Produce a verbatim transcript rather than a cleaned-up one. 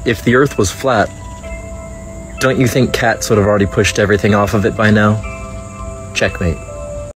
if the Earth was flat, don't you think cats would have already pushed everything off of it by now? Checkmate.